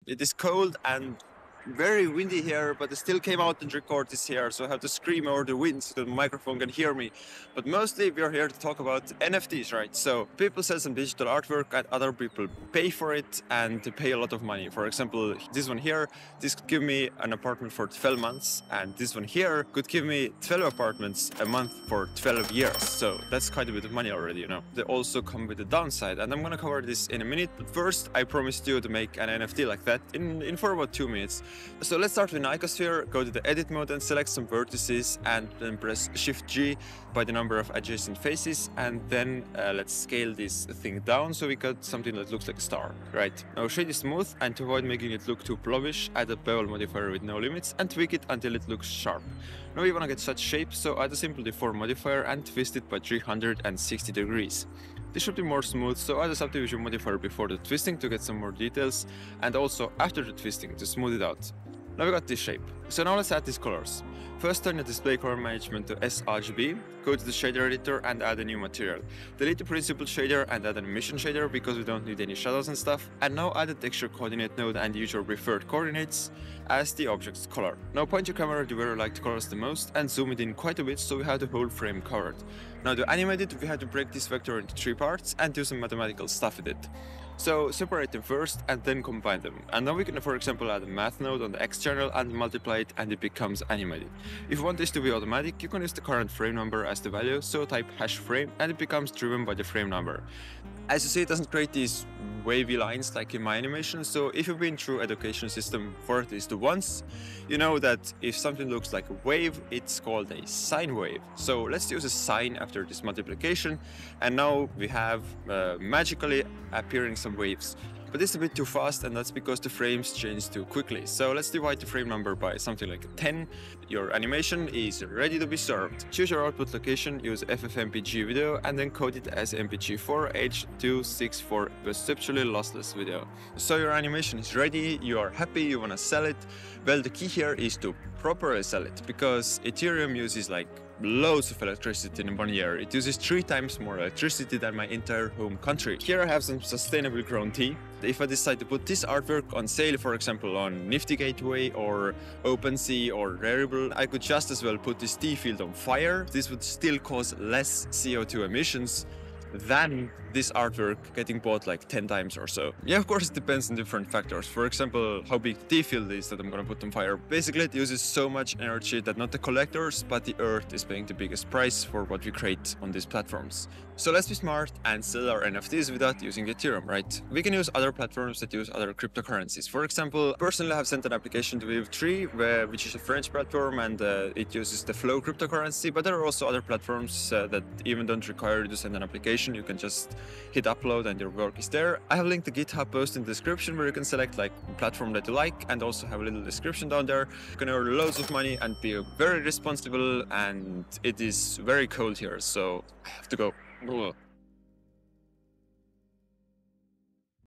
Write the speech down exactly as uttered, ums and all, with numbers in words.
It is cold and very windy here, but I still came out and record this here, so I have to scream over the wind so the microphone can hear me. But mostly we are here to talk about N F Ts, right? So people sell some digital artwork and other people pay for it and they pay a lot of money. For example, this one here, this could give me an apartment for twelve months, and this one here could give me twelve apartments a month for twelve years. So that's quite a bit of money already, you know. They also come with a downside, and I'm gonna cover this in a minute. But first, I promised you to make an N F T like that in, in for about two minutes. So let's start with an icosphere, go to the edit mode and select some vertices, and then press Shift G by the number of adjacent faces, and then uh, let's scale this thing down so we got something that looks like a star. Right, now shade is smooth, and to avoid making it look too blobish, add a bevel modifier with no limits and tweak it until it looks sharp. Now we want to get such shape, so add a simple deform modifier and twist it by three hundred sixty degrees. This should be more smooth, so add a subdivision modifier before the twisting to get some more details, and also after the twisting to smooth it out. Now we got this shape. So now let's add these colors. First, turn the display color management to s R G B, go to the shader editor and add a new material. Delete the principal shader and add an emission shader because we don't need any shadows and stuff. And now add a texture coordinate node and use your preferred coordinates as the object's color. Now point your camera to where you like the colors the most and zoom it in quite a bit so we have the whole frame covered. Now to animate it, we have to break this vector into three parts and do some mathematical stuff with it. So separate them first and then combine them. And now we can, for example, add a math node on the X channel and multiply it, and it becomes animated. If you want this to be automatic, you can use the current frame number as the value, so type hash frame and it becomes driven by the frame number. As you see, it doesn't create these wavy lines like in my animation, so if you've been through education system for at least once, you know that if something looks like a wave, it's called a sine wave. So let's use a sine after this multiplication, and now we have uh, magically appearing some waves. But it's a bit too fast, and that's because the frames change too quickly. So let's divide the frame number by something like ten. Your animation is ready to be served. Choose your output location, use F F M P G video, and then code it as M P G four H two six four perceptually lossless video. So your animation is ready, you are happy, you want to sell it. Well, the key here is to properly sell it, because Ethereum uses like loads of electricity in one year. It uses three times more electricity than my entire home country. Here I have some sustainable grown tea. If I decide to put this artwork on sale, for example on Nifty Gateway or OpenSea or Rarible, I could just as well put this tea field on fire. This would still cause less C O two emissions than this artwork getting bought like ten times or so. Yeah, of course it depends on different factors. For example, how big the tea field is that I'm gonna put on fire. Basically it uses so much energy that not the collectors but the earth is paying the biggest price for what we create on these platforms. So let's be smart and sell our N F Ts without using Ethereum, right? We can use other platforms that use other cryptocurrencies. For example, personally I have sent an application to Wave three, where, which is a French platform, and uh, it uses the Flow cryptocurrency, but there are also other platforms uh, that even don't require you to send an application. You can just hit upload and your work is there. I have linked the GitHub post in the description where you can select like a platform that you like, and also have a little description down there. You can earn loads of money and be very responsible, and it is very cold here, so I have to go.